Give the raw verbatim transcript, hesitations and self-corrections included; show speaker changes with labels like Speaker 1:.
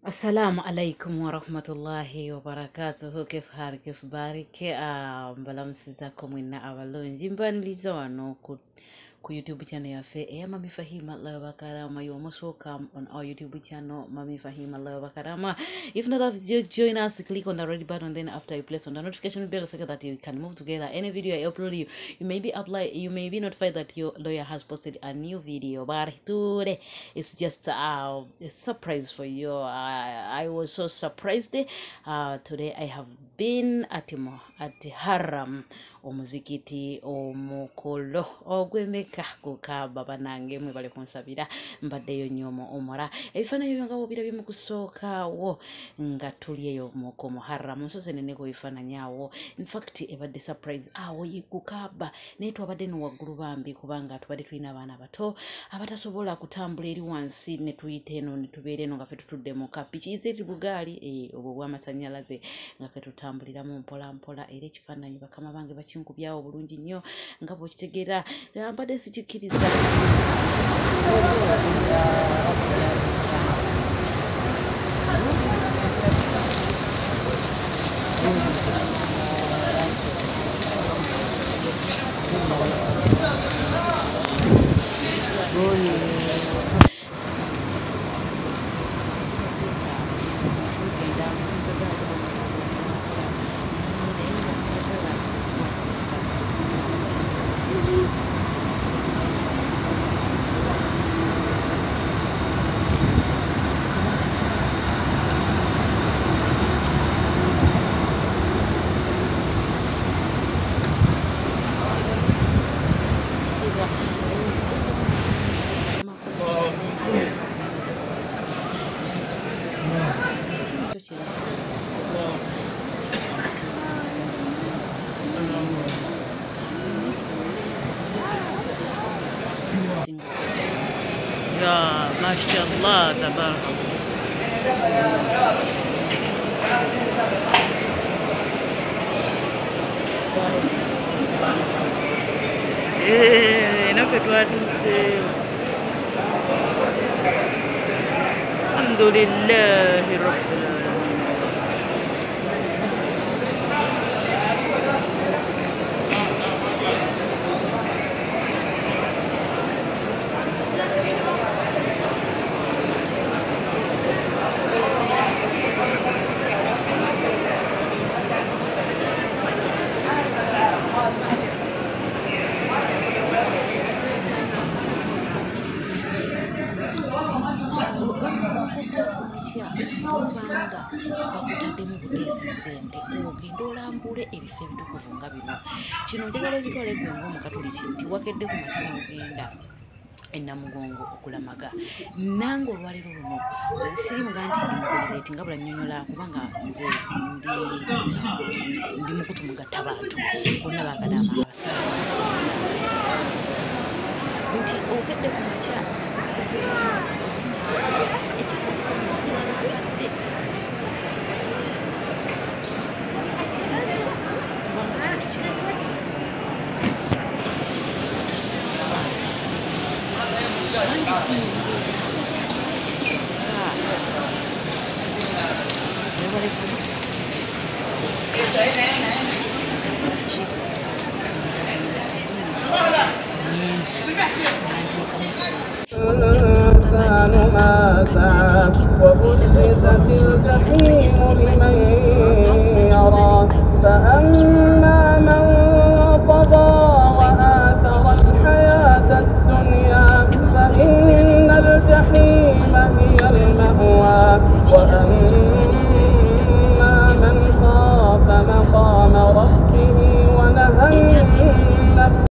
Speaker 1: السلام عليكم ورحمة الله وبركاته. كيف حالك كيف بارك مبلمسيزاكم إن أولون جنبان لزوانو ku YouTube channel ya Fe ya Mami Fahimah wabakadama. You are most welcome on our YouTube channel Mami Fahimah wabakadama. If not, have you join us, click on the red button. Then after you place on the notification bell so that you can move together any video I upload, you you may be apply you may be notified that your lawyer has posted a new video. But today it's just uh, a surprise for you. I, I was so surprised. Uh, today I have been at at the haram omuzikiti omukolo ogwemeka kukaba banange mwe bale kunsabira mbadde yo nyomo omora ebifaananyi byanga bobira bimukusookawo nga tuliyeyo muko muharram nsoze nene ko bifaananyi awo. In fact ebadde surprise awo yikukaba naye twabadde no waggulu bambi kubanga tubadde tulina abaana bato abatasobola kutambula eri wansi ne tuyite eno ne tubeere eno nga ffe tutudde mu kapiki ziri bugaali eh, obwo bw'amasannyalaze nga ffe tutambuliramu mpola mpola era ekifaananyi bakama bange bakinkubyawo bulungi nnyo nga bw'okitegeera mpadde sikikkiriza. يا mashallah tabarakahllah. Eh, naffe twatuuse. Alhamdulillahi rabbil alamin. Kubanga bakutaddemu buteesi ssente ogenda olambule ebifo ebitukuvu nga bino. Kino njagala okitwale gwe ng'omukatoliki nti wakedde ku makya n'ogenda ennamugongo okulamaga. Nange olwaliro luno siri muga nti ndimukolera nga bulannyonnyola kubanga nze ndi mukutu mugatta bantu bonna bakadama abasaawa nti okedde ku makya ekitufu ekyabadde kubanga kino
Speaker 2: وبرزت الجحيم لمن يرى فأما